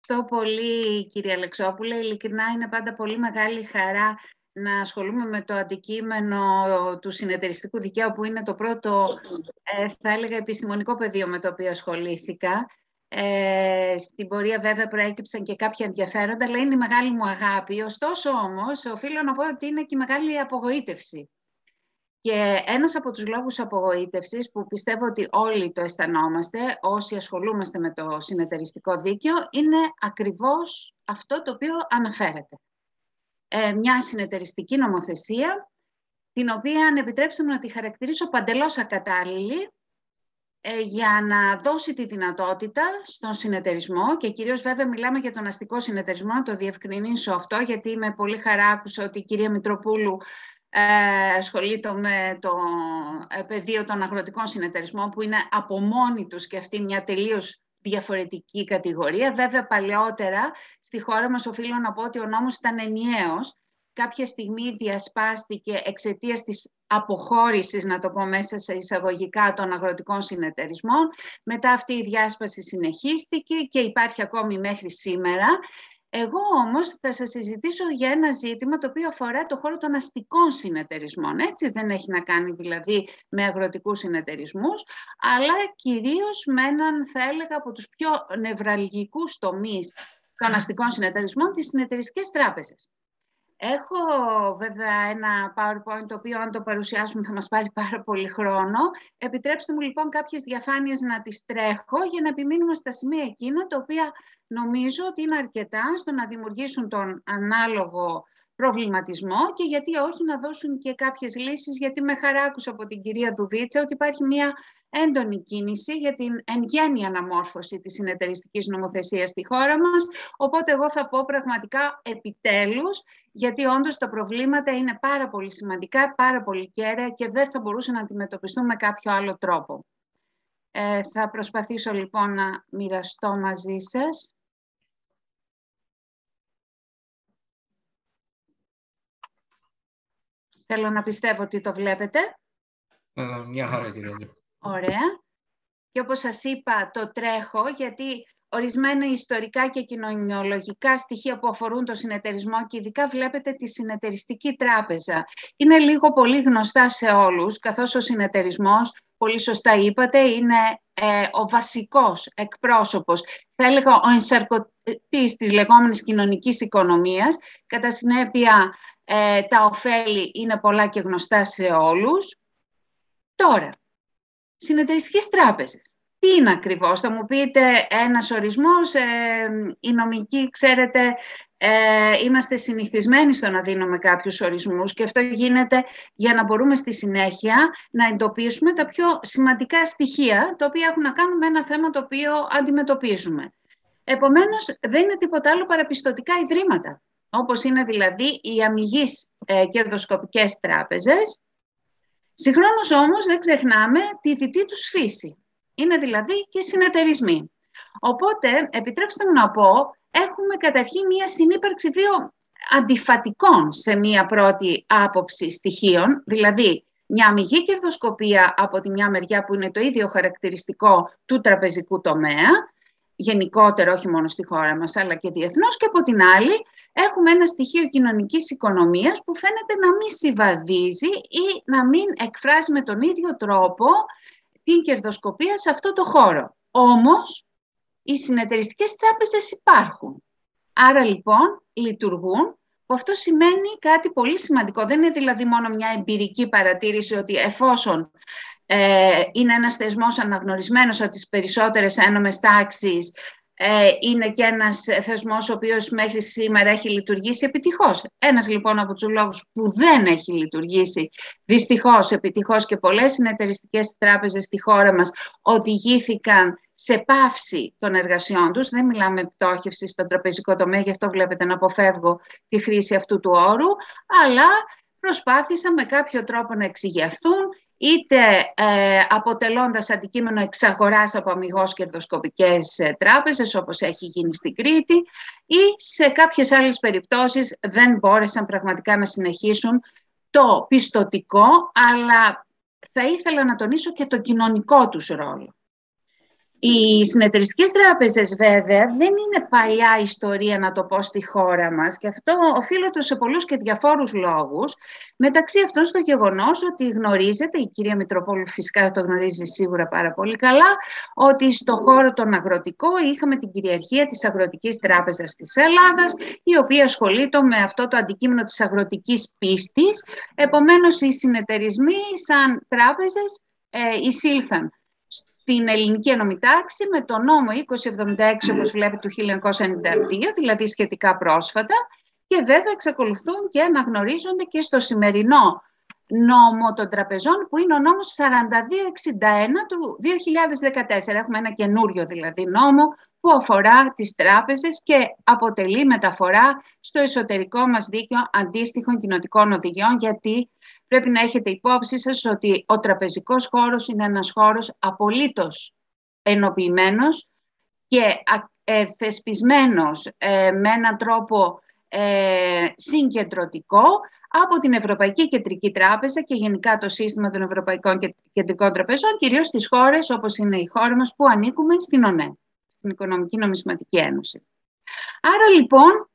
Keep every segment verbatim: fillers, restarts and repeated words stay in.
Ευχαριστώ πολύ, κύριε Αλεξόπουλε. Ειλικρινά είναι πάντα πολύ μεγάλη χαρά να ασχολούμαι με το αντικείμενο του συνεταιριστικού δικαίου, που είναι το πρώτο, ε, θα έλεγα, επιστημονικό πεδίο με το οποίο ασχολήθηκα. Ε, στην πορεία βέβαια προέκυψαν και κάποια ενδιαφέροντα, αλλά είναι η μεγάλη μου αγάπη. Ωστόσο όμως, οφείλω να πω ότι είναι και η μεγάλη απογοήτευση. Και ένας από τους λόγους απογοήτευσης, που πιστεύω ότι όλοι το αισθανόμαστε όσοι ασχολούμαστε με το συνεταιριστικό δίκαιο, είναι ακριβώς αυτό το οποίο αναφέρεται. Ε, μια συνεταιριστική νομοθεσία, την οποία, αν επιτρέψτε μου να τη χαρακτηρίσω, παντελώς ακατάλληλη ε, για να δώσει τη δυνατότητα στον συνεταιρισμό, και κυρίως βέβαια μιλάμε για τον αστικό συνεταιρισμό, να το διευκρινίσω αυτό, γιατί με πολύ χαρά άκουσα ότι η κυρία Μητροπούλου Ε, ασχολείται με το ε, πεδίο των αγροτικών συνεταιρισμών, που είναι από μόνοι τους και αυτή μια τελείως διαφορετική κατηγορία. Βέβαια, παλαιότερα στη χώρα μας οφείλω να πω ότι ο νόμος ήταν ενιαίος. Κάποια στιγμή διασπάστηκε εξαιτίας της αποχώρησης, να το πω μέσα σε εισαγωγικά, των αγροτικών συνεταιρισμών. Μετά αυτή η διάσπαση συνεχίστηκε και υπάρχει ακόμη μέχρι σήμερα. Εγώ όμως θα σας συζητήσω για ένα ζήτημα το οποίο αφορά το χώρο των αστικών συνεταιρισμών. Έτσι, δεν έχει να κάνει δηλαδή με αγροτικούς συνεταιρισμούς, αλλά κυρίως με έναν, θα έλεγα, από τους πιο νευραλγικούς τομείς των αστικών συνεταιρισμών, τις συνεταιριστικές τράπεζες. Έχω βέβαια ένα PowerPoint, το οποίο αν το παρουσιάσουμε θα μας πάρει πάρα πολύ χρόνο. Επιτρέψτε μου λοιπόν κάποιες διαφάνειες να τις τρέχω για να επιμείνουμε στα σημεία εκείνα, τα οποία νομίζω ότι είναι αρκετά στο να δημιουργήσουν τον ανάλογο προβληματισμό, και γιατί όχι να δώσουν και κάποιες λύσεις, γιατί με χαρά άκουσα από την κυρία Δουβίτσα ότι υπάρχει μια έντονη κίνηση για την εν γέννη αναμόρφωση της συνεταιριστικής νομοθεσίας στη χώρα μας. Οπότε εγώ θα πω πραγματικά επιτέλους, γιατί όντως τα προβλήματα είναι πάρα πολύ σημαντικά, πάρα πολύ κέραια και δεν θα μπορούσαν να αντιμετωπιστούν με κάποιο άλλο τρόπο. Ε, θα προσπαθήσω λοιπόν να μοιραστώ μαζί σας. Θέλω να πιστεύω ότι το βλέπετε. Ε, μια χαρά, κύριε. Ωραία. Και όπως σας είπα, το τρέχω, γιατί ορισμένα ιστορικά και κοινωνιολογικά στοιχεία που αφορούν το συνεταιρισμό, και ειδικά βλέπετε τη συνεταιριστική τράπεζα, είναι λίγο πολύ γνωστά σε όλους, καθώς ο συνεταιρισμός, πολύ σωστά είπατε, είναι ε, ο βασικός εκπρόσωπος, θα έλεγα ο ενσαρκωτής της λεγόμενης κοινωνικής οικονομίας. Κατά συνέπεια, ε, τα ωφέλη είναι πολλά και γνωστά σε όλους. Τώρα, συνεταιριστικές τράπεζες. Τι είναι ακριβώς, θα μου πείτε ένας ορισμός, ε, οι νομικοί, ξέρετε, ε, είμαστε συνηθισμένοι στο να δίνουμε κάποιους ορισμούς, και αυτό γίνεται για να μπορούμε στη συνέχεια να εντοπίσουμε τα πιο σημαντικά στοιχεία, τα οποία έχουν να κάνουν με ένα θέμα το οποίο αντιμετωπίζουμε. Επομένως, δεν είναι τίποτα άλλο παρά πιστωτικά ιδρύματα, όπως είναι δηλαδή οι αμιγείς ε, κερδοσκοπικές τράπεζες. Συγχρόνως όμως δεν ξεχνάμε τη δυτή τους φύση. Είναι δηλαδή και συνεταιρισμοί. Οπότε, επιτρέψτε μου να πω, έχουμε καταρχήν μία συνύπαρξη δύο αντιφατικών σε μία πρώτη άποψη στοιχείων, δηλαδή μια αμιγή κερδοσκοπία από τη μια μεριά, που είναι το ίδιο χαρακτηριστικό του τραπεζικού τομέα, γενικότερα όχι μόνο στη χώρα μας αλλά και διεθνώς, και από την άλλη έχουμε ένα στοιχείο κοινωνικής οικονομίας που φαίνεται να μην συμβαδίζει ή να μην εκφράζει με τον ίδιο τρόπο την κερδοσκοπία σε αυτό το χώρο. Όμως, οι συνεταιριστικές τράπεζες υπάρχουν. Άρα λοιπόν λειτουργούν, που αυτό σημαίνει κάτι πολύ σημαντικό. Δεν είναι δηλαδή μόνο μια εμπειρική παρατήρηση ότι εφόσον ε, είναι ένας θεσμός αναγνωρισμένος από τις περισσότερες ένομες τάξεις, ε, είναι και ένας θεσμός ο οποίος μέχρι σήμερα έχει λειτουργήσει επιτυχώς. Ένας λοιπόν από τους λόγους που δεν έχει λειτουργήσει δυστυχώς επιτυχώς, και πολλές συνεταιριστικές τράπεζες στη χώρα μας οδηγήθηκαν σε πάυση των εργασιών τους. Δεν μιλάμε πτώχευση στον τραπεζικό τομέα, γι' αυτό βλέπετε να αποφεύγω τη χρήση αυτού του όρου, αλλά προσπάθησαν με κάποιο τρόπο να εξηγιαθούν, είτε ε, αποτελώντας αντικείμενο εξαγοράς από αμιγώς κερδοσκοπικές ε, τράπεζες, όπως έχει γίνει στην Κρήτη, ή σε κάποιες άλλες περιπτώσεις δεν μπόρεσαν πραγματικά να συνεχίσουν το πιστωτικό, αλλά θα ήθελα να τονίσω και το κοινωνικό τους ρόλο. Οι συνεταιριστικές τράπεζες βέβαια δεν είναι παλιά ιστορία, να το πω, στη χώρα μας, και αυτό οφείλεται σε πολλούς και διαφόρους λόγους. Μεταξύ αυτών στο γεγονός ότι γνωρίζετε, η κυρία Μητροπόλου φυσικά το γνωρίζει σίγουρα πάρα πολύ καλά, ότι στο χώρο τον αγροτικό είχαμε την κυριαρχία της Αγροτικής Τράπεζας της Ελλάδας, η οποία ασχολείται με αυτό το αντικείμενο της αγροτικής πίστης. Επομένως οι συνεταιρισμοί σαν τράπεζες ε, εισήλθαν την ελληνική ενόμη τάξη με το νόμο είκοσι εβδομήντα έξι, όπως βλέπετε, του χίλια εννιακόσια ενενήντα δύο, δηλαδή σχετικά πρόσφατα, και βέβαια εξακολουθούν και αναγνωρίζονται και στο σημερινό νόμο των τραπεζών, που είναι ο νόμος σαράντα δύο εξήντα ένα του δύο χιλιάδες δεκατέσσερα. Έχουμε ένα καινούριο δηλαδή νόμο που αφορά τις τράπεζες και αποτελεί μεταφορά στο εσωτερικό μας δίκαιο αντίστοιχων κοινοτικών οδηγιών, γιατί πρέπει να έχετε υπόψη σας ότι ο τραπεζικός χώρος είναι ένας χώρος απολύτως ενοποιημένος και ε, θεσπισμένος ε, με έναν τρόπο ε, συγκεντρωτικό από την Ευρωπαϊκή Κεντρική Τράπεζα και γενικά το σύστημα των Ευρωπαϊκών Κεντρικών Τραπεζών, κυρίως στις χώρες όπως είναι η χώρα μας που ανήκουμε στην ΟΝΕ, στην Οικονομική Νομισματική Ένωση. Άρα λοιπόν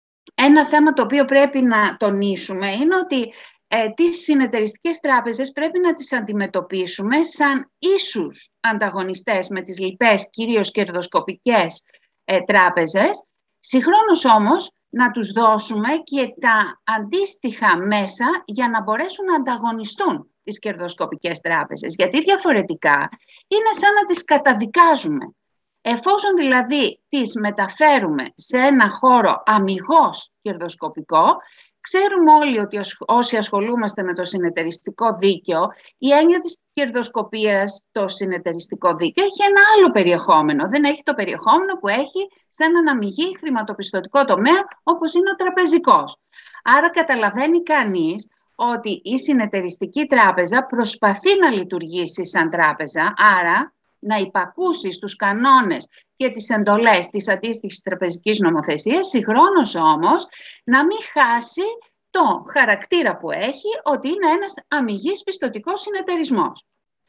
ένα θέμα το οποίο πρέπει να τονίσουμε είναι ότι ε, τις συνεταιριστικές τράπεζες πρέπει να τις αντιμετωπίσουμε σαν ίσους ανταγωνιστές με τις λοιπές κυρίως κερδοσκοπικές ε, τράπεζες, συγχρόνως όμως να τους δώσουμε και τα αντίστοιχα μέσα για να μπορέσουν να ανταγωνιστούν τις κερδοσκοπικές τράπεζες. Γιατί διαφορετικά είναι σαν να τις καταδικάζουμε. Εφόσον δηλαδή τις μεταφέρουμε σε ένα χώρο αμιγώς κερδοσκοπικό, ξέρουμε όλοι ότι όσοι ασχολούμαστε με το συνεταιριστικό δίκαιο, η έννοια της κερδοσκοπίας, το συνεταιριστικό δίκαιο, έχει ένα άλλο περιεχόμενο. Δεν έχει το περιεχόμενο που έχει σε έναν αμιγή χρηματοπιστωτικό τομέα όπως είναι ο τραπεζικός. Άρα καταλαβαίνει κανείς ότι η συνεταιριστική τράπεζα προσπαθεί να λειτουργήσει σαν τράπεζα, άρα να υπακούσει στους κανόνες και τις εντολές της αντίστοιχης τραπεζικής νομοθεσίας, συγχρόνως όμως να μην χάσει το χαρακτήρα που έχει, ότι είναι ένας αμιγής πιστωτικός συνεταιρισμός.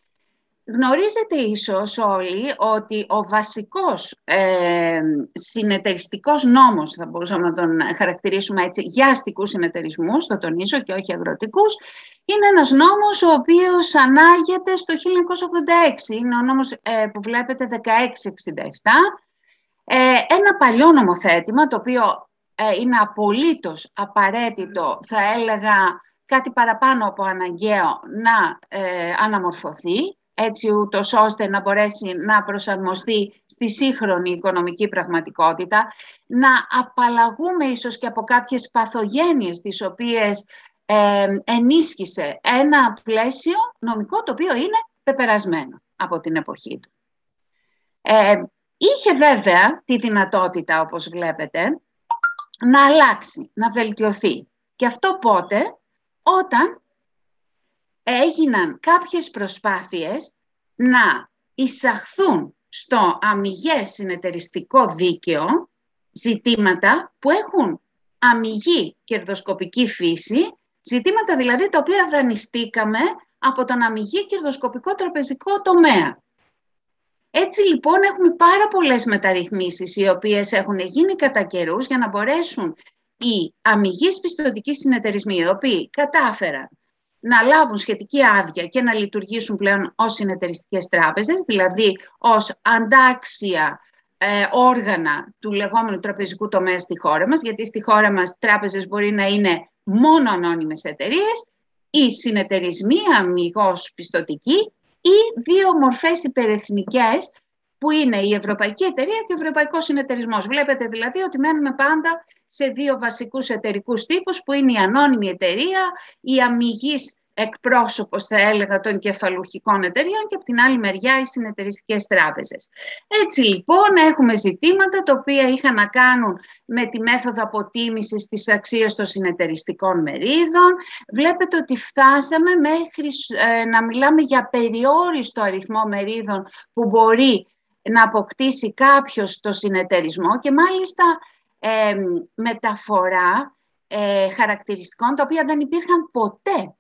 Γνωρίζετε ίσως όλοι ότι ο βασικός ε, συνεταιριστικός νόμος, θα μπορούσαμε να τον χαρακτηρίσουμε έτσι, για αστικούς συνεταιρισμούς, το τονίζω και όχι αγροτικούς, είναι ένας νόμος ο οποίος ανάγεται στο χίλια εννιακόσια ογδόντα έξι. Είναι ο νόμος ε, που βλέπετε δεκαέξι εξήντα επτά. Ε, ένα παλιό νομοθέτημα, το οποίο ε, είναι απολύτως απαραίτητο, θα έλεγα κάτι παραπάνω από αναγκαίο, να ε, αναμορφωθεί, έτσι ούτως ώστε να μπορέσει να προσαρμοστεί στη σύγχρονη οικονομική πραγματικότητα, να απαλλαγούμε ίσως και από κάποιες παθογένειες τις οποίες ε, ενίσχυσε ένα πλαίσιο νομικό το οποίο είναι πεπερασμένο από την εποχή του. Ε, είχε βέβαια τη δυνατότητα, όπως βλέπετε, να αλλάξει, να βελτιωθεί. Και αυτό πότε? Όταν έγιναν κάποιες προσπάθειες να εισαχθούν στο αμιγές συνεταιριστικό δίκαιο ζητήματα που έχουν αμιγή κερδοσκοπική φύση, ζητήματα δηλαδή τα οποία δανειστήκαμε από τον αμιγή κερδοσκοπικό τραπεζικό τομέα. Έτσι λοιπόν έχουμε πάρα πολλές μεταρρυθμίσεις οι οποίες έχουν γίνει κατά καιρούς για να μπορέσουν οι αμιγείς πιστωτικοί συνεταιρισμοί, οι οποίοι κατάφεραν να λάβουν σχετική άδεια και να λειτουργήσουν πλέον ως συνεταιριστικές τράπεζες, δηλαδή ως αντάξια ε, όργανα του λεγόμενου τραπεζικού τομέα στη χώρα μας, γιατί στη χώρα μας τράπεζες μπορεί να είναι μόνο ανώνυμες εταιρείες ή συνεταιρισμοί αμιγώς πιστωτικοί ή δύο μορφές υπερεθνικές που είναι η Ευρωπαϊκή Εταιρεία και ο Ευρωπαϊκός Συνεταιρισμός. Βλέπετε δηλαδή ότι μένουμε πάντα σε δύο βασικούς εταιρικούς τύπους που είναι η ανώνυμη εταιρεία, η αμιγής εκπρόσωπος, θα έλεγα, των κεφαλουχικών εταιρείων και από την άλλη μεριά οι συνεταιριστικές τράπεζες. Έτσι λοιπόν έχουμε ζητήματα τα οποία είχαν να κάνουν με τη μέθοδο αποτίμησης της αξίας των συνεταιριστικών μερίδων. Βλέπετε ότι φτάσαμε μέχρι ε, να μιλάμε για περιόριστο αριθμό μερίδων που μπορεί να αποκτήσει κάποιος το συνεταιρισμό και μάλιστα ε, μεταφορά ε, χαρακτηριστικών τα οποία δεν υπήρχαν ποτέ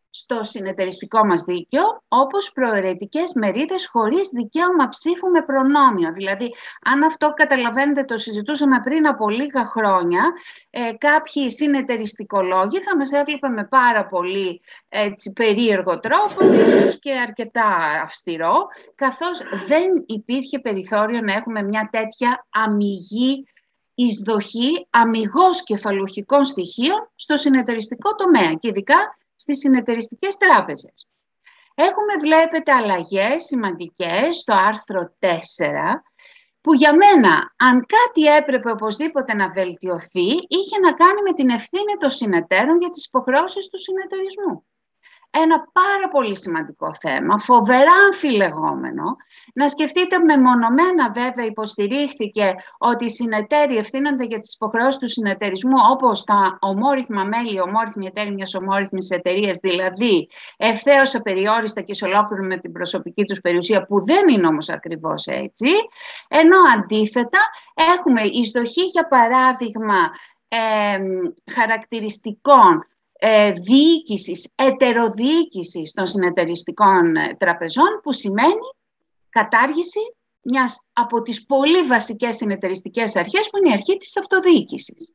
στο συνεταιριστικό μας δίκαιο, όπως προαιρετικές μερίδες χωρίς δικαίωμα ψήφου με προνόμιο. Δηλαδή, αν αυτό καταλαβαίνετε το συζητούσαμε πριν από λίγα χρόνια, ε, κάποιοι συνεταιριστικολόγοι θα μας έβλεπαν με πάρα πολύ έτσι, περίεργο τρόπο, ίσως και αρκετά αυστηρό, καθώς δεν υπήρχε περιθώριο να έχουμε μια τέτοια αμιγή εισδοχή αμιγώς κεφαλουχικών στοιχείων στο συνεταιριστικό τομέα και ειδικά στις συνεταιριστικές τράπεζες. Έχουμε, βλέπετε, αλλαγές σημαντικές στο άρθρο τέσσερα, που για μένα, αν κάτι έπρεπε οπωσδήποτε να βελτιωθεί, είχε να κάνει με την ευθύνη των συνεταίρων για τις υποχρεώσεις του συνεταιρισμού. Ένα πάρα πολύ σημαντικό θέμα, φοβερά αμφιλεγόμενο. Να σκεφτείτε, μεμονωμένα βέβαια υποστηρίχθηκε ότι οι συνεταίροι ευθύνονται για τις υποχρεώσεις του συνεταιρισμού, όπως τα ομόρυθμα μέλη, ομόρυθμοι εταίροι μιας ομόρυθμης εταιρείας, δηλαδή ευθέως απεριόριστα και σε ολόκληρο με την προσωπική τους περιουσία, που δεν είναι όμως ακριβώς έτσι. Ενώ αντίθετα έχουμε εισδοχή, για παράδειγμα, ε, χαρακτηριστικών Ε, διοίκησης, ετεροδιοίκησης των συνεταιριστικών ε, τραπεζών, που σημαίνει κατάργηση μιας από τις πολύ βασικές συνεταιριστικές αρχές, που είναι η αρχή της αυτοδιοίκησης.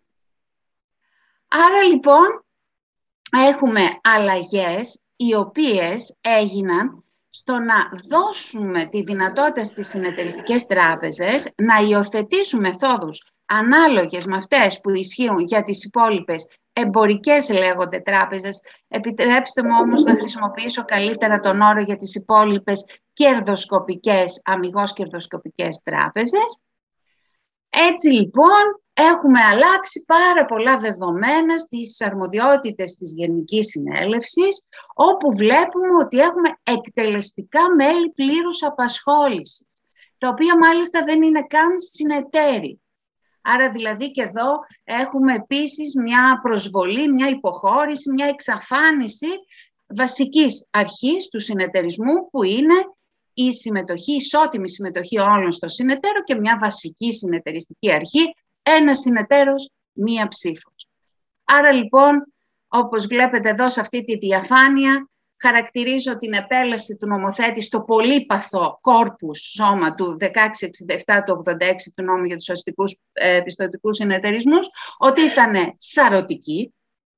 Άρα λοιπόν έχουμε αλλαγές οι οποίες έγιναν στο να δώσουμε τη δυνατότητα στις συνεταιριστικές τράπεζες να υιοθετήσουν μεθόδους ανάλογες με αυτές που ισχύουν για τις υπόλοιπες εμπορικές, λέγονται, τράπεζες. Επιτρέψτε μου όμως να χρησιμοποιήσω καλύτερα τον όρο για τις υπόλοιπες κερδοσκοπικές, αμιγώς κερδοσκοπικές τράπεζες. Έτσι λοιπόν έχουμε αλλάξει πάρα πολλά δεδομένα στις αρμοδιότητες της Γενικής Συνέλευσης, όπου βλέπουμε ότι έχουμε εκτελεστικά μέλη πλήρους απασχόλησης, τα οποία μάλιστα δεν είναι καν συνεταίροι. Άρα δηλαδή και εδώ έχουμε επίσης μια προσβολή, μια υποχώρηση, μια εξαφάνιση βασικής αρχής του συνεταιρισμού, που είναι η συμμετοχή, η ισότιμη συμμετοχή όλων στο συνεταίρο και μια βασική συνεταιριστική αρχή, ένα συνεταίρος, μία ψήφος. Άρα λοιπόν, όπως βλέπετε εδώ σε αυτή τη διαφάνεια, χαρακτηρίζω την επέλαση του νομοθέτη στο πολύπαθο κόρπους σώμα του χίλια εξακόσια εξήντα επτά του ογδόντα έξι του νόμου για τους αστικούς ε, πιστωτικούς συνεταιρισμούς, ότι ήταν σαρωτική.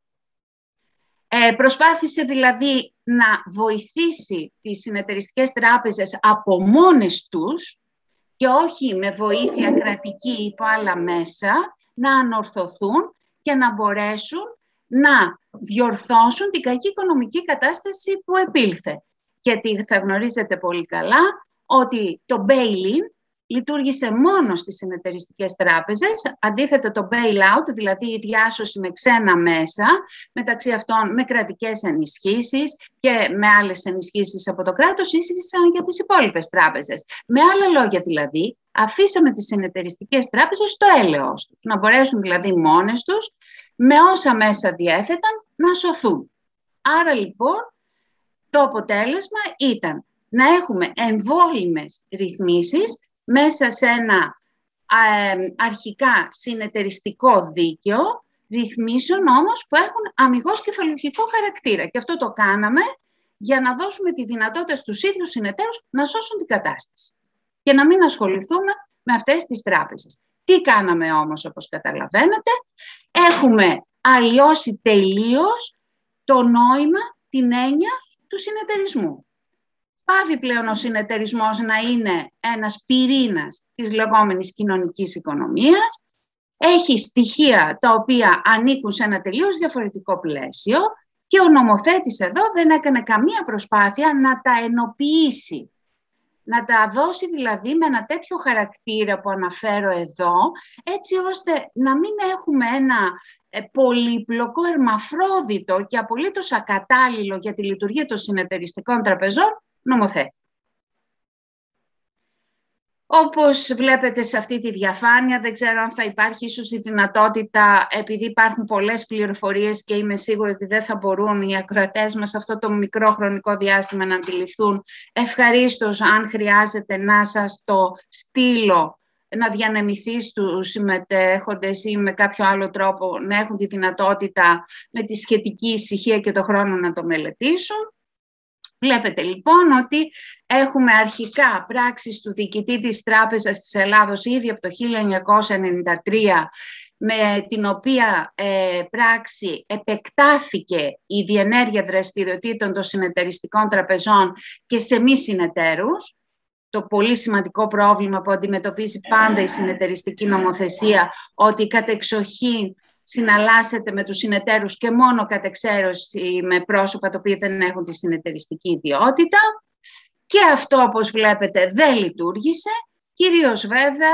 Ε, προσπάθησε δηλαδή να βοηθήσει τις συνεταιριστικές τράπεζες από μόνες τους και όχι με βοήθεια κρατική υπό άλλα μέσα, να ανορθωθούν και να μπορέσουν να διορθώσουν την κακή οικονομική κατάσταση που επήλθε. Γιατί θα γνωρίζετε πολύ καλά ότι το bail-in λειτουργήσε μόνο στις συνεταιριστικές τράπεζες, αντίθετα το bail-out, δηλαδή η διάσωση με ξένα μέσα, μεταξύ αυτών με κρατικές ενισχύσεις και με άλλες ενισχύσεις από το κράτος, ίσχυσαν για τις υπόλοιπες τράπεζες. Με άλλα λόγια δηλαδή, αφήσαμε τις συνεταιριστικές τράπεζες στο έλεος τους, να μπορέσουν δηλαδή μόνες τους, με όσα μέσα διέθεταν, να σωθούν. Άρα λοιπόν το αποτέλεσμα ήταν να έχουμε εμβόλυμες ρυθμίσεις μέσα σε ένα ε, αρχικά συνεταιριστικό δίκαιο, ρυθμίσεων όμως που έχουν αμιγώς κεφαλουχικό χαρακτήρα. Και αυτό το κάναμε για να δώσουμε τη δυνατότητα στους ίδιους συνεταίρους να σώσουν την κατάσταση και να μην ασχοληθούμε με αυτές τις τράπεζες. Τι κάναμε όμως, όπως καταλαβαίνετε? Έχουμε αλλοιώσει τελείως το νόημα, την έννοια του συνεταιρισμού. Πάβει πλέον ο συνεταιρισμός να είναι ένας πυρήνας της λεγόμενης κοινωνικής οικονομίας. Έχει στοιχεία τα οποία ανήκουν σε ένα τελείως διαφορετικό πλαίσιο και ο νομοθέτης εδώ δεν έκανε καμία προσπάθεια να τα ενοποιήσει. Να τα δώσει δηλαδή με ένα τέτοιο χαρακτήρα που αναφέρω εδώ, έτσι ώστε να μην έχουμε ένα ε, πολύπλοκο, ερμαφρόδιτο και απολύτως ακατάλληλο για τη λειτουργία των συνεταιριστικών τραπεζών νομοθέτη. Όπως βλέπετε σε αυτή τη διαφάνεια, δεν ξέρω αν θα υπάρχει ίσως η δυνατότητα, επειδή υπάρχουν πολλές πληροφορίες και είμαι σίγουρη ότι δεν θα μπορούν οι ακροατές μας αυτό το μικρό χρονικό διάστημα να αντιληφθούν, ευχαρίστως αν χρειάζεται να σας το στείλω να διανεμηθεί στους συμμετέχοντες ή με κάποιο άλλο τρόπο να έχουν τη δυνατότητα με τη σχετική ησυχία και το χρόνο να το μελετήσουν. Βλέπετε λοιπόν ότι έχουμε αρχικά πράξεις του διοικητή της Τράπεζας της Ελλάδος ήδη από το χίλια εννιακόσια ενενήντα τρία, με την οποία ε, πράξη επεκτάθηκε η διενέργεια δραστηριοτήτων των συνεταιριστικών τραπεζών και σε μη συνεταίρους. Το πολύ σημαντικό πρόβλημα που αντιμετωπίζει πάντα η συνεταιριστική νομοθεσία, ότι κατεξοχήν συναλλάσσεται με τους συνεταίρους και μόνο κατ' εξαίρεση με πρόσωπα τα οποία δεν έχουν τη συνεταιριστική ιδιότητα. Και αυτό, όπως βλέπετε, δεν λειτουργήσε. Κυρίως βέβαια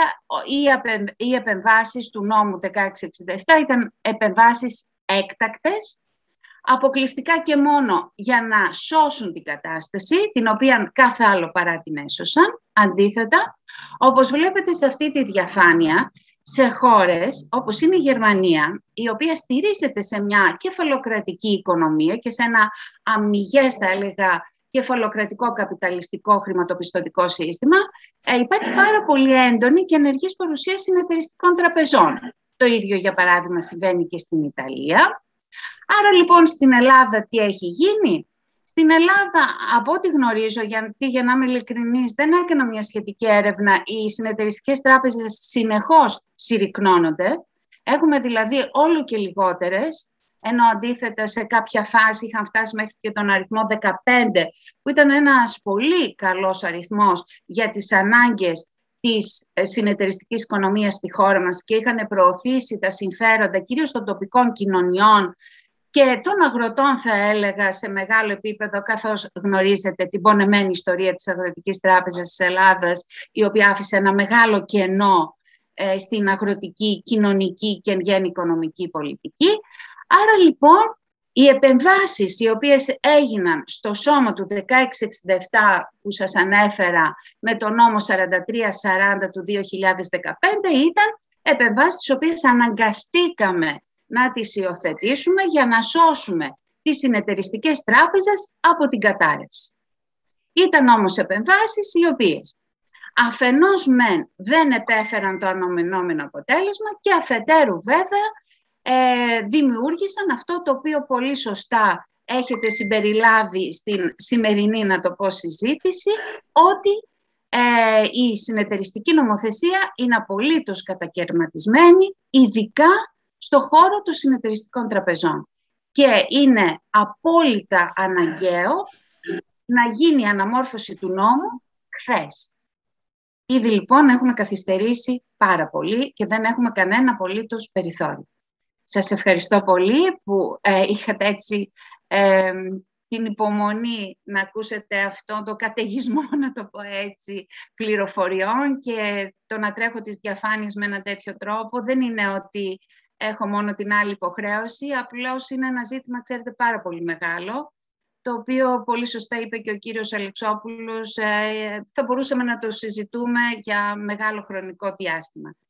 οι επεμβάσεις του νόμου δεκαέξι εξήντα επτά ήταν επεμβάσεις έκτακτες, αποκλειστικά και μόνο για να σώσουν την κατάσταση, την οποία κάθε άλλο παρά την έσωσαν. Αντίθετα, όπως βλέπετε σε αυτή τη διαφάνεια, σε χώρες όπως είναι η Γερμανία, η οποία στηρίζεται σε μια κεφαλοκρατική οικονομία και σε ένα αμυγές, θα έλεγα, κεφαλοκρατικό καπιταλιστικό χρηματοπιστωτικό σύστημα, ε, υπάρχει πάρα πολύ έντονη και ενεργής παρουσία συνεταιριστικών τραπεζών. Το ίδιο, για παράδειγμα, συμβαίνει και στην Ιταλία. Άρα λοιπόν στην Ελλάδα τι έχει γίνει? Στην Ελλάδα, από ό,τι γνωρίζω, γιατί για να είμαι ειλικρινής δεν έκανα μια σχετική έρευνα, οι συνεταιριστικές τράπεζες συνεχώς συρρικνώνονται. Έχουμε δηλαδή όλο και λιγότερες, ενώ αντίθετα σε κάποια φάση είχαν φτάσει μέχρι και τον αριθμό δεκαπέντε, που ήταν ένας πολύ καλός αριθμός για τις ανάγκες της συνεταιριστικής οικονομίας στη χώρα μας και είχαν προωθήσει τα συμφέροντα κυρίως των τοπικών κοινωνιών και των αγροτών, θα έλεγα, σε μεγάλο επίπεδο, καθώς γνωρίζετε την πονεμένη ιστορία της Αγροτικής Τράπεζας της Ελλάδας, η οποία άφησε ένα μεγάλο κενό ε, στην αγροτική, κοινωνική και εν γέννη οικονομική πολιτική. Άρα λοιπόν οι επεμβάσεις οι οποίες έγιναν στο σώμα του δεκαέξι εξήντα επτά που σας ανέφερα με το νόμο σαράντα τρία σαράντα του δύο χιλιάδες δεκαπέντε ήταν επεμβάσεις τις οποίες αναγκαστήκαμε να τις υιοθετήσουμε για να σώσουμε τις συνεταιριστικές τράπεζες από την κατάρρευση. Ήταν όμως επεμβάσεις οι οποίες αφενός μεν δεν επέφεραν το αναμενόμενο αποτέλεσμα και αφετέρου βέβαια ε, δημιούργησαν αυτό το οποίο πολύ σωστά έχετε συμπεριλάβει στην σημερινή, να το πω, συζήτηση, ότι ε, η συνεταιριστική νομοθεσία είναι απολύτως κατακαιρματισμένη, ειδικά στο χώρο των συνεταιριστικών τραπεζών. Και είναι απόλυτα αναγκαίο να γίνει η αναμόρφωση του νόμου χθες. Ήδη λοιπόν έχουμε καθυστερήσει πάρα πολύ και δεν έχουμε κανένα απολύτως περιθώριο. Σας ευχαριστώ πολύ που ε, είχατε έτσι ε, την υπομονή να ακούσετε αυτό το καταιγισμό, να το πω έτσι, πληροφοριών και το να τρέχω τις διαφάνειες με ένα τέτοιο τρόπο. Δεν είναι ότι έχω μόνο την άλλη υποχρέωση, απλώς είναι ένα ζήτημα, ξέρετε, πάρα πολύ μεγάλο, το οποίο πολύ σωστά είπε και ο κύριος Αλεξόπουλος, ε, θα μπορούσαμε να το συζητούμε για μεγάλο χρονικό διάστημα.